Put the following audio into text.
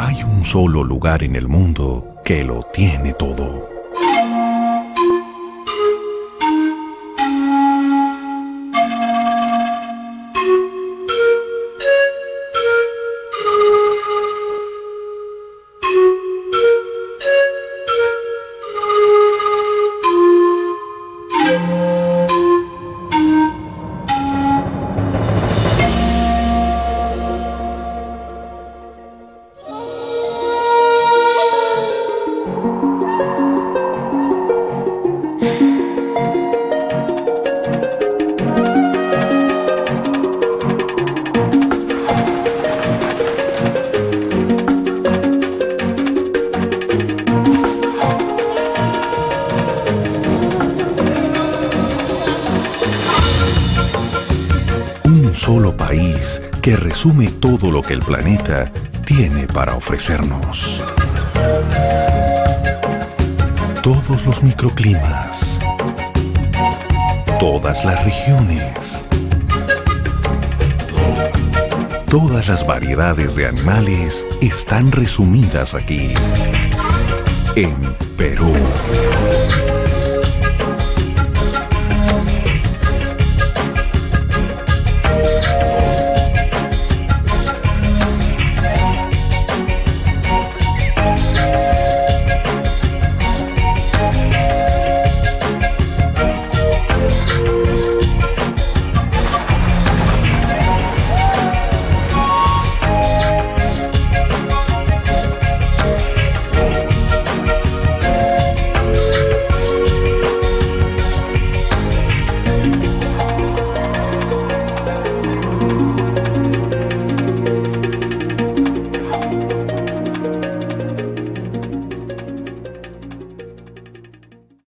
Hay un solo lugar en el mundo que lo tiene todo. Un solo país que resume todo lo que el planeta tiene para ofrecernos. Todos los microclimas, todas las regiones, todas las variedades de animales están resumidas aquí, en Perú.